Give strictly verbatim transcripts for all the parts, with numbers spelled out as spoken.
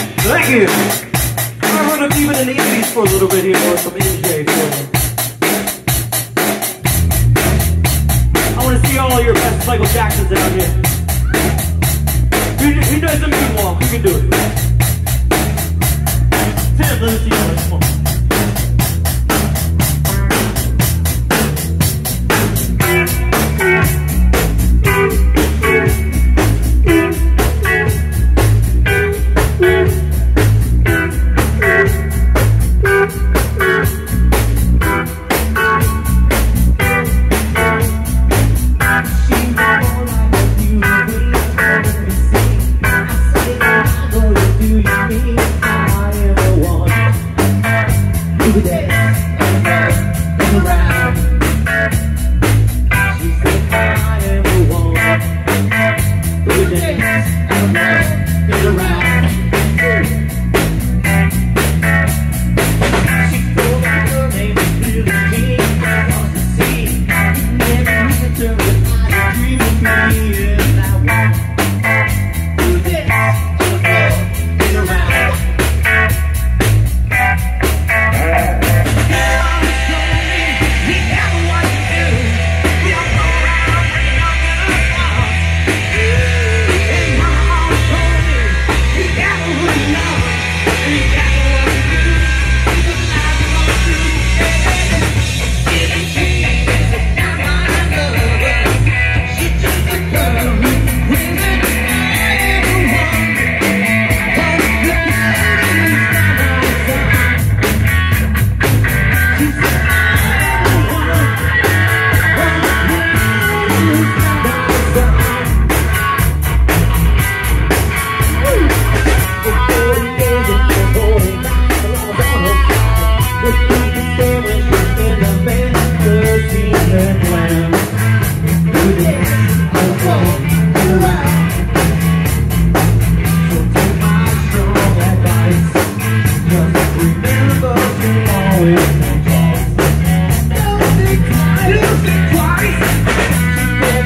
Thank you. I'm going to keep it in the eighties for a little bit here with some M J for you. I want to see all your best Michael Jacksons out here. Who, who does the moonwalk? Who can do it? Tim, let me see you. Come on.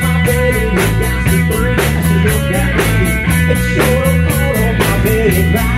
It's